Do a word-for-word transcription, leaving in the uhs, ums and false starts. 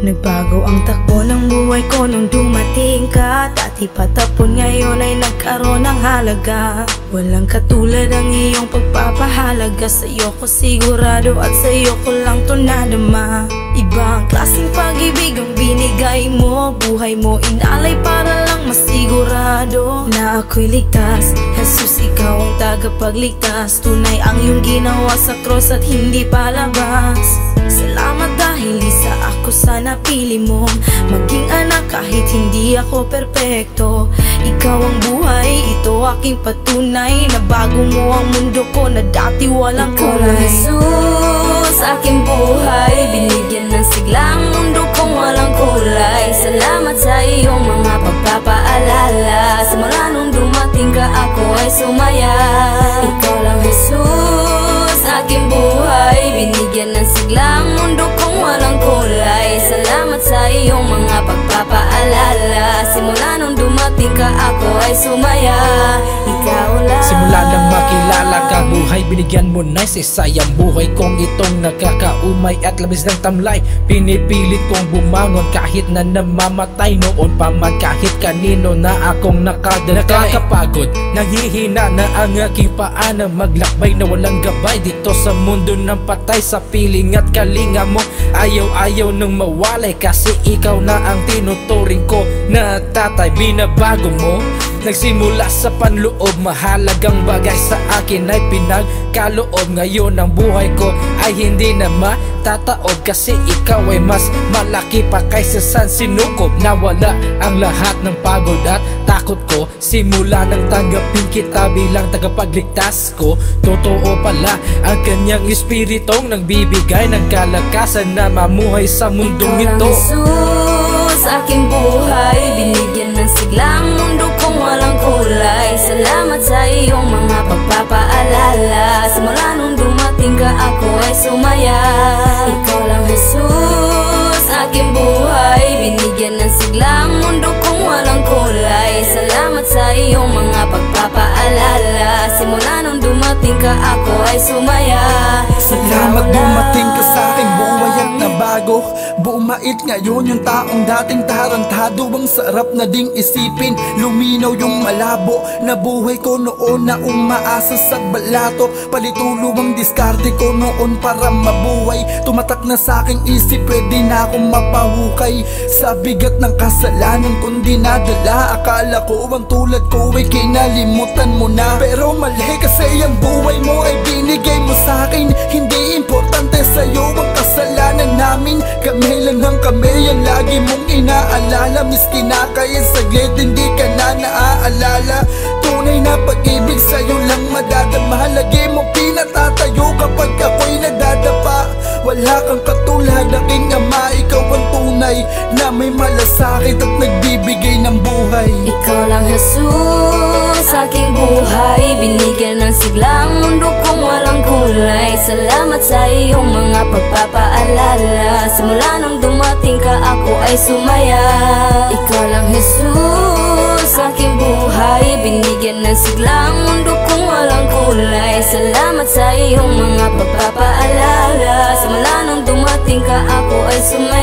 Nagbago ang takbo ng buhay ko nung dumating ka. Dati patapon, ngayon ay nagkaroon ng halaga. Walang katulad ang iyong pagpapahalaga. Sa'yo ko sigurado at sa'yo ko lang to nadama. Ibang klaseng pag-ibig ang binigay mo. Buhay mo inalay para lang masigurado na ako'y ligtas. Jesus, ikaw ang tagapagligtas. Tunay ang iyong ginawa sa cross at hindi palabas. Salamat dahil isa ako sa napili mo. Maging anak kahit hindi ako perpekto. Ikaw ang buhay, ito aking patunay na bago mo ang mundo ko na dati walang kulay. Jesus, aking buhay, binigyan ng siglang mundo kong walang kulay. Salamat sa iyong mga pagpapaalala. Simula nung dumating ka ako ay sumaya. Ikaw lang Jesus, aking buhay, binigyan ng siglang mundo kong walang kulay. Salamat sa iyong mga pagpapaalala. Simula nung dumating ka ako ay sumaya. Ikaw lang. Simula nang makilala ka, buhay binigyan mo na isayang buhay kong itong nakakaumay at labis ng tamlay. Pinipilit kong bumangon kahit na namamatay. Noon pa man kahit kanino na akong nakadantay. Nakakapagod, nanghihina na ang aking paana. Maglakbay na walang gabay dito sa mundo ng patay. Sa piling at kalinga mo, ayaw-ayaw nang mawalay. Kasi ikaw na ang tinuturing ko na tatay. Binabago mo, nagsimula sa panloob. Mahalagang bagay sa akin ay pinagkaloob. Ngayon ang buhay ko ay hindi na matataob. Kasi ikaw ay mas malaki pa kaysa saan sinukob. Nawala ang lahat ng pagod at takot ko. Simula nang tanggapin kita bilang tagapagligtas ko. Totoo pala ang kanyang espiritong nagbibigay ng kalakasan na mamuhay sa mundong ito. Jesus, aking buhay, binigyan ng siglang mundo kong walang kulay. Salamat sa iyong mga pagpapaalala. Simula nung dumating ka ako ay sumaya. Ikaw lang Jesus, aking buhay, binigyan ng siglang mundo kong walang kulay. Salamat sa iyong mga pagpapaalala. Simula nung dumating ka ako ay sumaya. Salamat dumating ka sa aking buhay at nabago. Bumait ngayon yung taong dating tarantado. Ang sarap na ding isipin, luminaw yung malabo na buhay ko noon na umaasa sa balato. Palitulo ang diskarte ko noon para mabuhay. Tumatak na sa aking isip, pwede na akong mapahukay sa bigat ng kasalanan kung dinadala. Akala ko ang tulad ko ay kinalimutan mo na. Pero mali kasi ang buhay mo ay binigay mo sa akin. Hindi importante sa'yo ang kasalanan namin. Kami lang ng kami ang lagi mong inaalala. Miski na kahit saglit hindi ka na naaalala. Tunay na pag-ibig sa'yo lang madadama. Lagi mong pinatatayo kapag ako'y nadadapa. Wala kang katulad aking ama. Ikaw ang tunay na may malasakit at nagbibigay ng buhay. Ikaw lang Jesus, aking buhay, binigyan ng siglang mundo kong walang kulay. Salamat sa iyong mga pagpapaalala. Simula nung dumating ka ako ay sumaya. Ikaw lang Jesus, aking buhay, binigyan ng siglang mundo kong walang kulay. Salamat sa iyong mga pagpapaalala. Simula nung dumating ka ako ay sumaya.